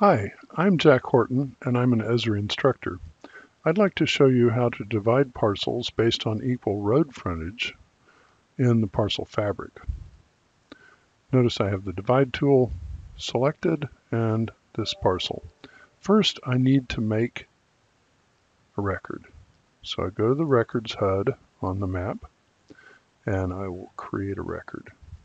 Hi, I'm Jack Horton and I'm an Esri instructor. I'd like to show you how to divide parcels based on equal road frontage in the parcel fabric. Notice I have the divide tool selected and this parcel. First, I need to make a record. So I go to the records HUD on the map and I will create a record.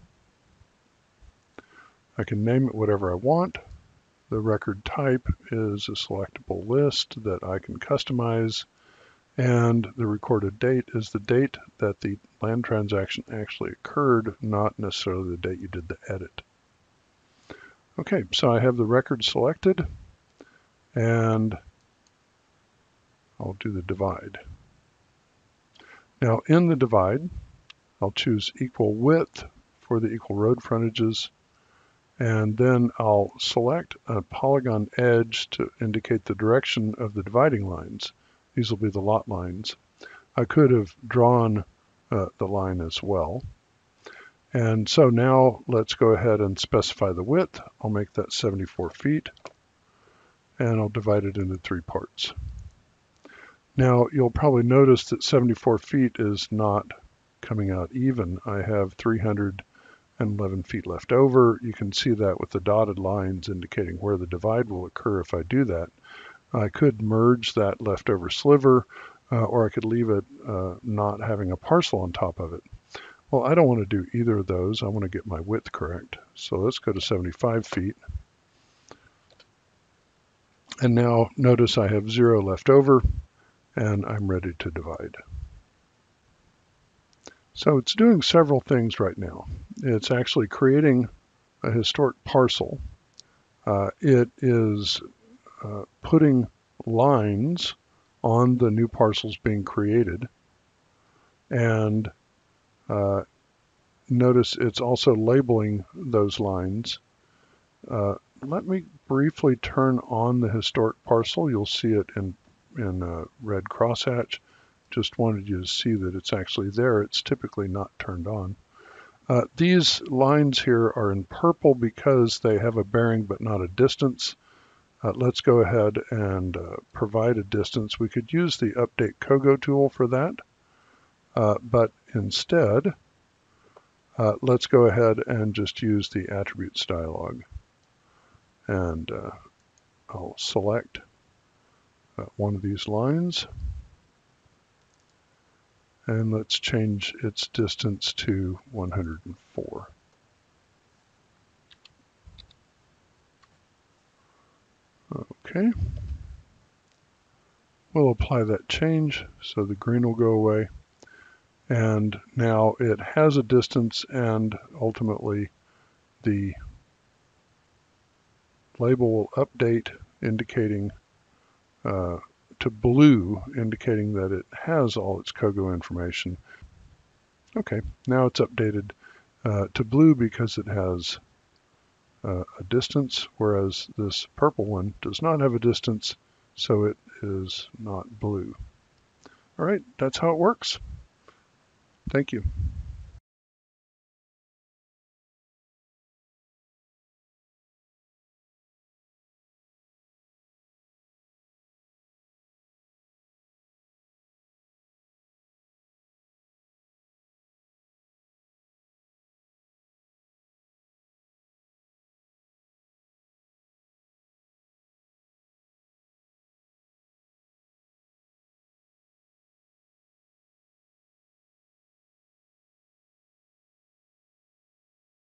I can name it whatever I want. The record type is a selectable list that I can customize, and the recorded date is the date that the land transaction actually occurred, not necessarily the date you did the edit. Okay, so I have the record selected, and I'll do the divide. Now in the divide, I'll choose equal width for the equal road frontages, and then I'll select a polygon edge to indicate the direction of the dividing lines. These will be the lot lines. I could have drawn the line as well. And so now let's go ahead and specify the width. I'll make that 74 feet, and I'll divide it into 3 parts. Now you'll probably notice that 74 feet is not coming out even. I have 311 feet left over. You can see that with the dotted lines indicating where the divide will occur if I do that. I could merge that leftover sliver, or I could leave it not having a parcel on top of it. Well, I don't want to do either of those. I want to get my width correct. So let's go to 75 feet. And now notice I have 0 left over, and I'm ready to divide. So it's doing several things right now. It's actually creating a historic parcel. It is putting lines on the new parcels being created. And notice it's also labeling those lines. Let me briefly turn on the historic parcel. You'll see it in red crosshatch. Just wanted you to see that it's actually there. It's typically not turned on. These lines here are in purple because they have a bearing but not a distance. Let's go ahead and provide a distance. We could use the Update Kogo tool for that, but instead, let's go ahead and just use the Attributes dialog. And I'll select one of these lines, and let's change its distance to 104. Okay. We'll apply that change so the green will go away. And now it has a distance, and ultimately the label will update indicating to blue, indicating that it has all its Kogo information. Okay, now it's updated to blue because it has a distance, whereas this purple one does not have a distance, so it is not blue. All right, that's how it works. Thank you.